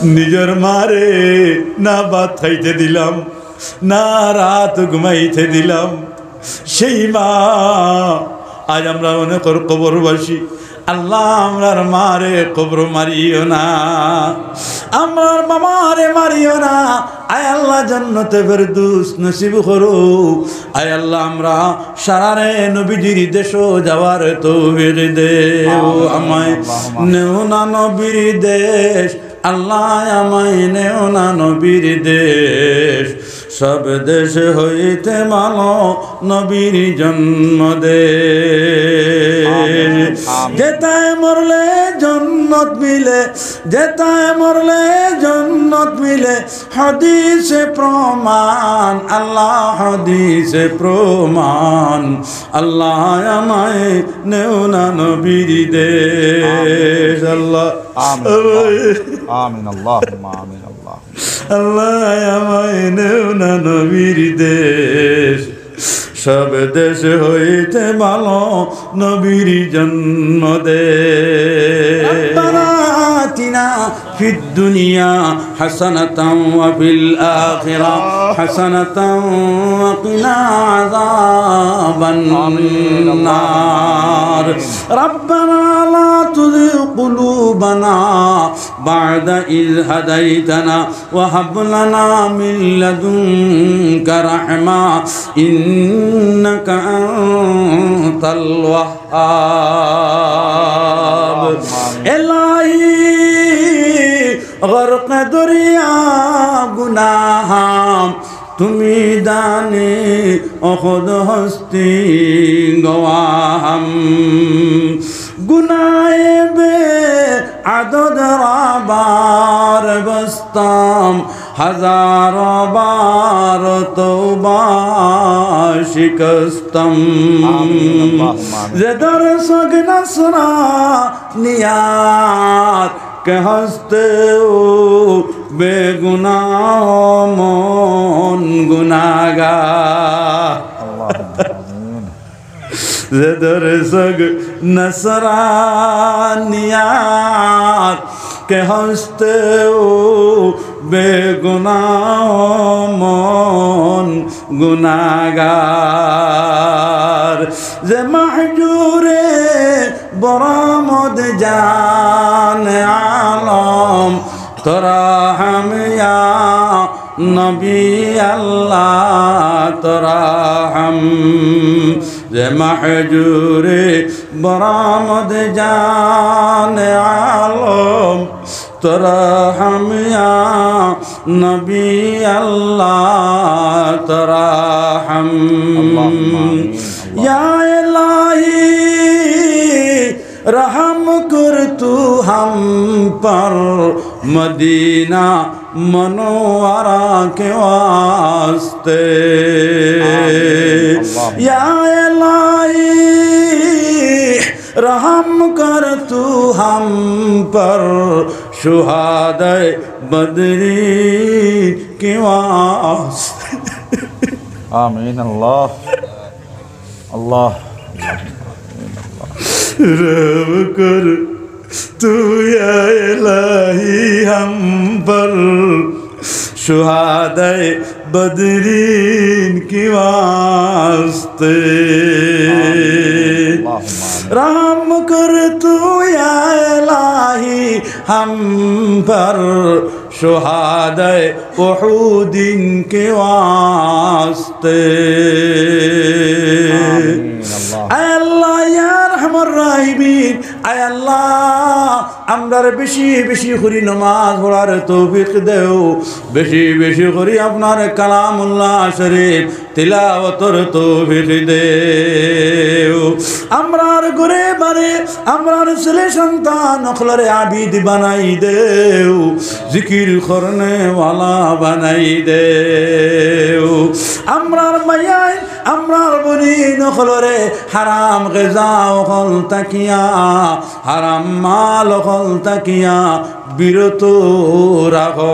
নিজের মারে না ভাত খাইতে দিলাম, না রাত ঘুমাইতে দিলাম। সেই মা আজ আমরা অনেক কবরবাসী। আল্লাহ আমরার মারে কবর মারিও না, আমার মামারে মারিও না। আয় আল্লাহ জান্নাতে ফেরদৌস নসিব করো। আয় আল্লাহ আমরা সারারে নবীজির দেশ যাওয়ার তৌফিক দেও। আমায় নেও না নবীর দেশ, আল্লাহ আমায় নেও না নবীর দেশ। সব দেশ হইতে মানো নবীর জন্মদেশ। যেতায় মরলে জন্নত মিলে, যেতায় মরলে জন্নত মিলে। হাদিসে প্রমাণ, আল্লাহ হাদিসে প্রমাণ। আল্লাহ আমায় নেও না নবীর দেশ। আল্লাহ আমিন আল্লাহুম্মা আমিন আল্লাহ। আল্লাহ আমায় নেও না নবীর দেশ। সব দেশ হইতে ভালো নবীর জন্মদেশ। আতিনা ফিদ দুনিয়া হাসানাতাও ওয়া ফিল আখিরা হাসানাতাও ওয়া কিনা আযাবান নার। রব্বানা লা তুযিগ কুলুবানা বা'দা ইয হাদাইতানা ওয়া হাব লানা মিন লাদুনকা রাহমা ইন্নাকা আনতাল ওয়াহ্হাব। ইলাহি গরক দরিয়া গুনাহাম তুমি দানে অখদ হস্তি গওয়াহাম। গুনায়ে বে আদদ রাবার বস্তাম হাজার বার তওবা শিকস্তম। যে দরসগ নসরা নিয়াত কে হস্তে ও বেগুনাহ মন গুনাহগার। যে দরসগ নসরা নিয়াত কে হস্তে ও বেগুনাহ মন গুনাহগার। যে মাহজুরে বরামদ জান আলম তোরা হামিয়া নবী আল্লাহ তোরা হাম। যে মাহজুরে বরামদ জান আলম তোরা হামিয়া নবী আল্লাহ তোরা হাম। ইয়া ইলাহি रहम कर तू हम पर मदीना मनोवरा के वास्ते। या इलाही रहम कर तू हम पर शुहादाए बदरी के वास्ते। आमीन अल्लाह अल्लाह। रहम कर तू या इलाही हम पर शुहादाए बदरीन की वास्ते। रहम कर तू या इलाही हम पर शुहादाए उहूदिन के वास्ते। अल्लाह या रहमान राहिमीन। आय अल्लाह আমরার বেশি বেশি করে নামাজ পড়ার তৌফিক দেও, বেশি বেশি করে আপনার কালামুল্লাহ শরীফ তিলাওয়াতের তৌফিক দেও। আমরার ঘরে বাড়ি আমরার ছেলে সন্তান নখলরে আবিদ বানাই দেও, জিকির করনে ওয়ালা বানাই দেও। আমরার মায়াই আমরার বনি নখলরে হারাম গজা ওখল তাকিয়া হারাম মাল ওখল তাকিয়া বিরত রাখো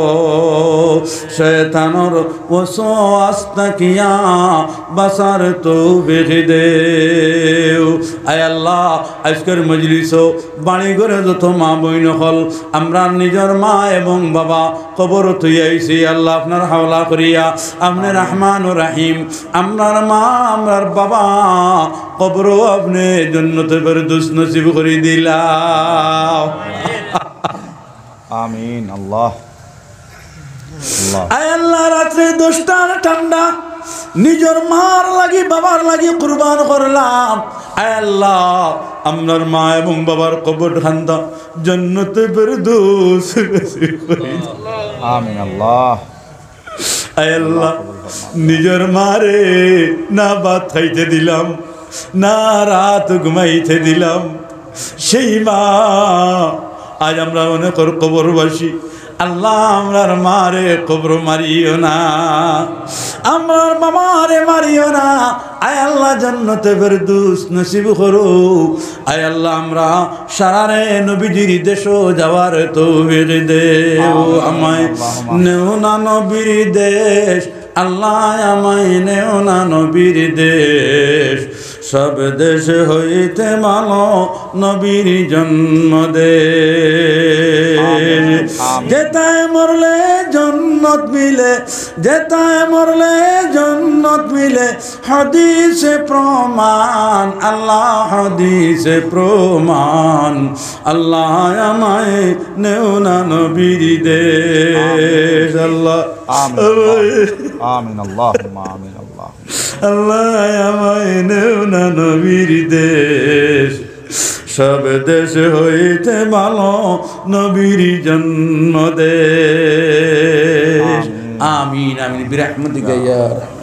শয়তানর ওয়াসওয়াসতাকিয়া বাসার তৌফিক দেও আয় আল্লাহ আজকের মজলিসও বাড়ি ঘরে যত মা বইন হল আমরা নিজের মা এবং বাবা কবর তুই আইছি আল্লাহ আপনার হাওলা করিয়া আপনি রহমান ও রাহিম আমরার মা আমরার বাবা কবর আপনি জান্নাতে ফেরদৌস নসিব করে দিলাম আমিন আল্লাহ আল্লাহ আয় আল্লাহ রাত্রে 10টার ঠান্ডা নিজের মার লাগি বাবার লাগি কুরবান করলাম আয় আল্লাহ আমরার মা এবং বাবার কবর ঠান্ডা জান্নাতে ফেরদৌস নসিব করে আমিন আল্লাহ আয় আল্লাহ নিজের মারে না ভাত খাইতে দিলাম না রাত ঘুমাইতে দিলাম সেই মা আজ আমরা অনেক কবরবাসী আল্লাহ আমরার মারে কবর মারিও না আমরার মামারে মারিও না আয় আল্লাহ জান্নাতে ফেরদৌস নসিব করো আয় আল্লাহ আমরা সারারে নবীজির দেশও যাওয়ার তৌফিক দেও আমায় নেও না নবীর দেশ আল্লাহ আমায় নেও না নবীর দেশ সব দেশ হইতে মানো নবীর জন্ম দেশ যেতায় মরলে জন্নত মিলে যেতায় মরলে জন্নত মিলে হাদিসে প্রমাণ আল্লাহ হাদিসে প্রমাণ আল্লাহ আমায় নেও না নবীর দেশ আল্লাহ আমিন আল্লাহুম্মা আমিন আল্লাহ আল্লাহ আমায় নেও না নবীর দেশ সব দেশ হইতে ভালো নবীর জন্ম দেশ আমিন আমিন বিরহমতিকা ইয়া